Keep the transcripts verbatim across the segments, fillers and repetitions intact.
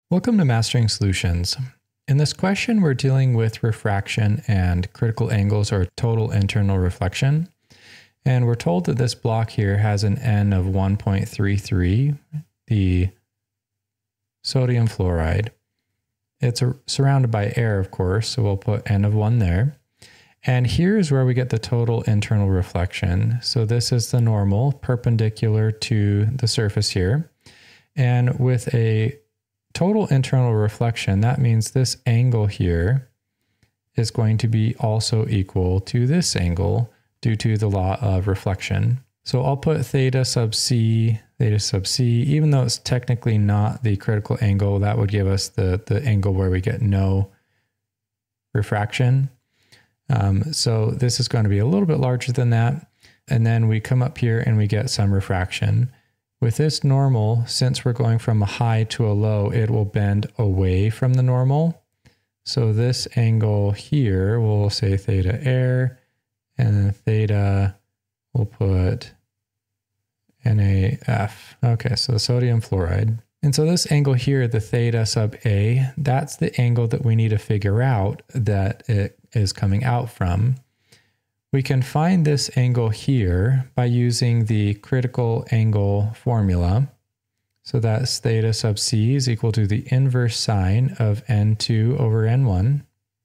Welcome to Mastering Solutions. In this question, we're dealing with refraction and critical angles or total internal reflection. And we're told that this block here has an N of one point three three, the sodium fluoride. It's a, surrounded by air, of course, so we'll put N of one there. And here's where we get the total internal reflection. So this is the normal perpendicular to the surface here. And with a total internal reflection, that means this angle here is going to be also equal to this angle due to the law of reflection. So I'll put theta sub c, theta sub c, even though it's technically not the critical angle, that would give us the, the angle where we get no refraction. Um, so this is going to be a little bit larger than that. And then we come up here and we get some refraction. With this normal, since we're going from a high to a low, it will bend away from the normal. So this angle here, we'll say theta air, and then theta, we'll put N A F. Okay, so sodium fluoride. And so this angle here, the theta sub A, that's the angle that we need to figure out that it is coming out from. We can find this angle here by using the critical angle formula. So that's theta sub c is equal to the inverse sine of N two over N one.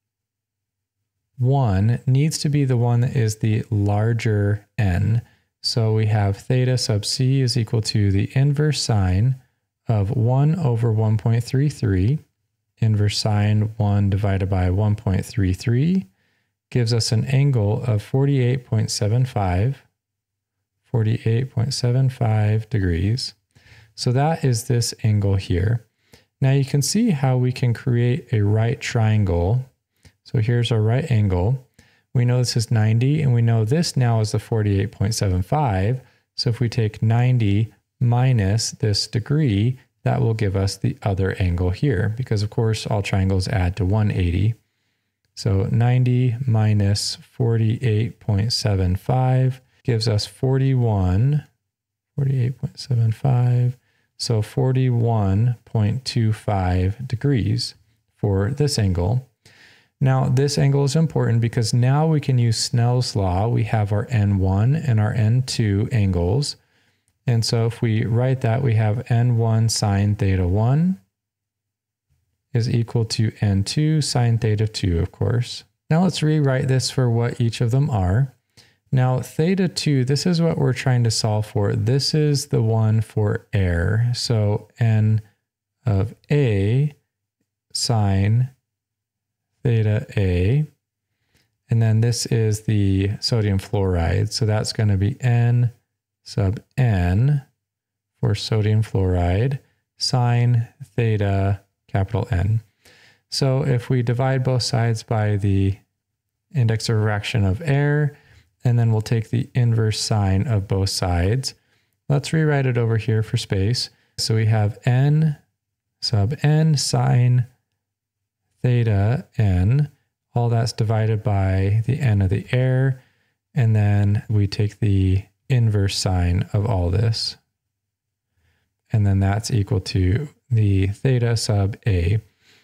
one needs to be the one that is the larger n. So we have theta sub c is equal to the inverse sine of one over one point three three. Inverse sine one divided by one point three three. Gives us an angle of forty-eight point seven five, forty-eight point seven five degrees. So that is this angle here. Now you can see how we can create a right triangle. So here's our right angle. We know this is ninety, and we know this now is the forty-eight point seven five. So if we take ninety minus this degree, that will give us the other angle here, because of course all triangles add to one hundred eighty. So ninety minus forty-eight point seven five gives us forty-one, forty-eight point seven five, so forty-one point two five degrees for this angle. Now this angle is important because now we can use Snell's law. We have our N one and our N two angles. And so if we write that, we have N one sine theta one is equal to N two sine theta two, of course. Now let's rewrite this for what each of them are. Now theta two, this is what we're trying to solve for. This is the one for air. So N of A sine theta A. And then this is the sodium fluoride. So that's going to be N sub N for sodium fluoride sine theta capital N. So if we divide both sides by the index of refraction of air, and then we'll take the inverse sine of both sides. Let's rewrite it over here for space. So we have N sub N sine theta N. All that's divided by the N of the air. And then we take the inverse sine of all this. And then that's equal to the theta sub A.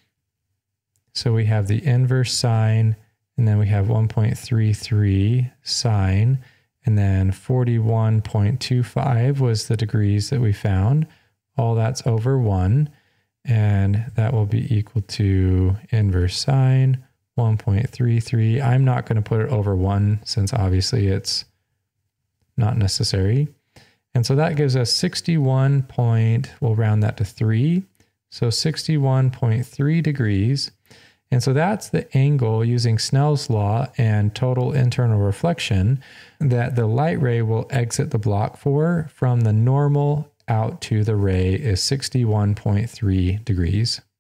So we have the inverse sine, and then we have one point three three sine, and then forty-one point two five was the degrees that we found. All that's over one, and that will be equal to inverse sine, one point three three. I'm not going to put it over one since obviously it's not necessary. And so that gives us sixty-one point, we'll round that to three. So sixty-one point three degrees. And so that's the angle using Snell's law and total internal reflection that the light ray will exit the block for from the normal out to the ray is sixty-one point three degrees.